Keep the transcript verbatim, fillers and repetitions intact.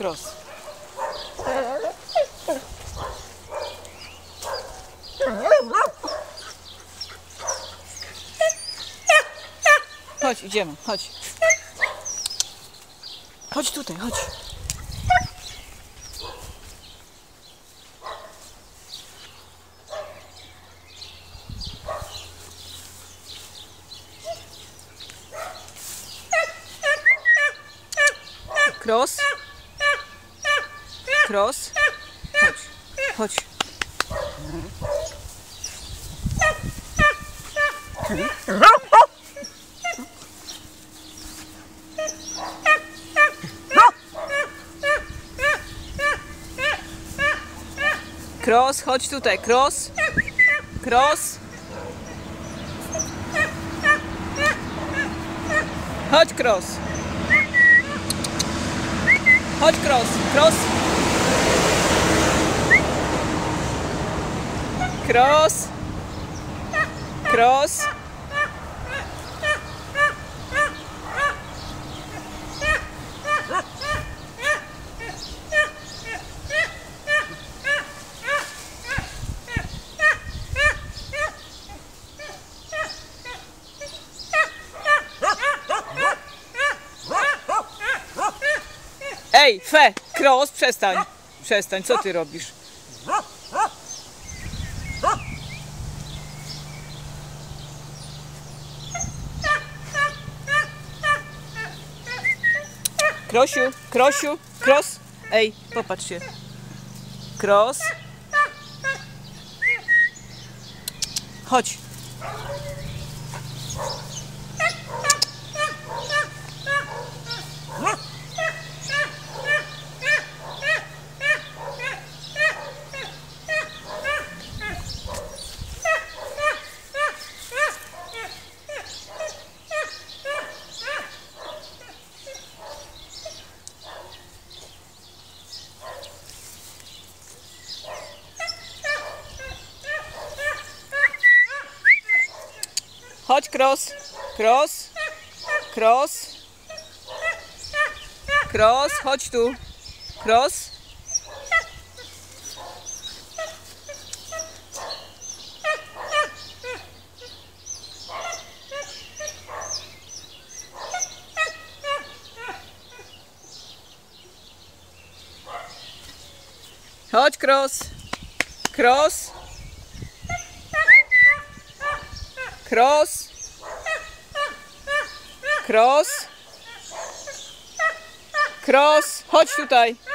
cross. Chodź, idziemy, chodź. Chodź tutaj, chodź. Cross. Cross. Chodź, chodź. Cross, chodź tutaj, cross. Cross. Chodź, cross. Chodź, cross, cross. Cross. Cross. Ej, fe, cross, przestań. Przestań, co ty robisz? Krosiu, Krosiu, cross. Ej, popatrz się. Cross. Chodź. Chodź, cross, cross, cross, cross, chodź tu, cross. Chodź, cross, cross. Cross. Cross. Cross. Chodź tutaj.